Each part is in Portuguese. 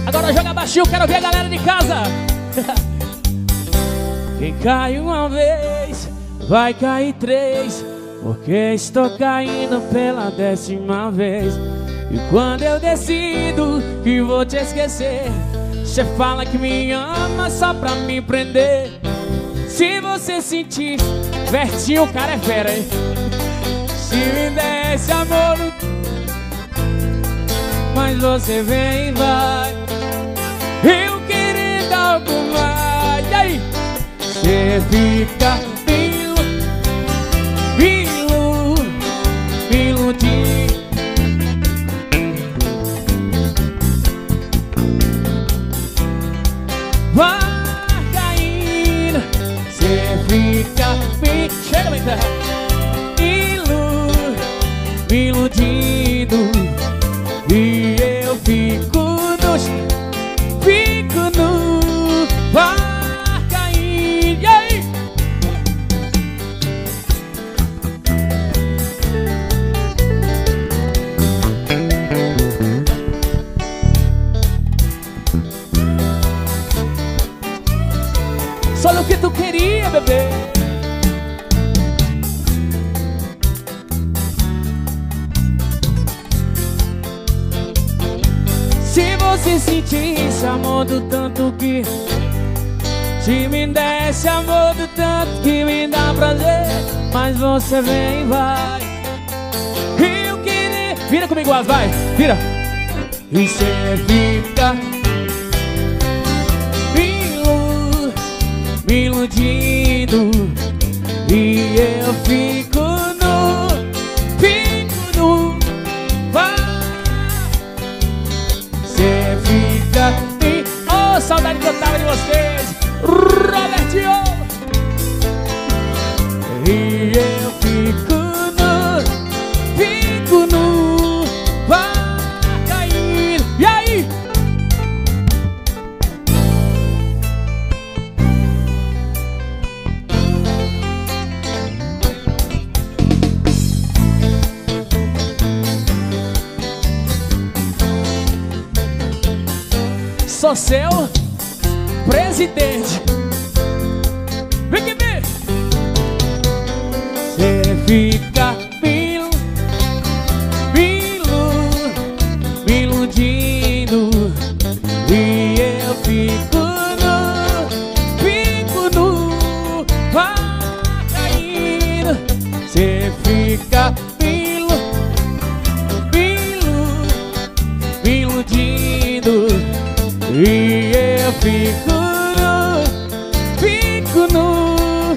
Agora joga baixinho, quero ver a galera de casa. Quem cai uma vez, vai cair 3, porque estou caindo pela 10ª vez. E quando eu decido que vou te esquecer, cê fala que me ama só pra me prender. Se você sentir, Vertinho, o cara é fera, hein? Se me der esse amor, mas você vem e vai, eu querendo algo mais. E aí? Cê fica me iludir. Vai caindo, cê fica me... Chega, vem cá. Me iludindo. E eu fico no vai caindo. E aí? Só o que tu queria, bebê. Se você sentisse amor do tanto que, se me desse amor do tanto que me dá prazer, mas você vem e vai, eu queria... Vira comigo, As, vai, vira. E cê fica me iludindo. E eu fico no vai. Cê fica me... Oh, saudade que eu tava de vocês, Robertinho. E eu fico no vai cair. E aí? Sou seu presidente. Vem que vem. Cê fica me iludindo. E eu fico no vai caindo. Cê fica me iludindo. E eu fico no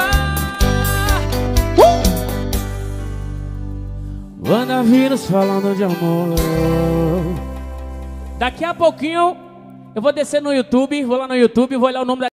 Wandavírus falando de amor. Daqui a pouquinho eu vou descer no YouTube, vou lá no YouTube, vou olhar o nome da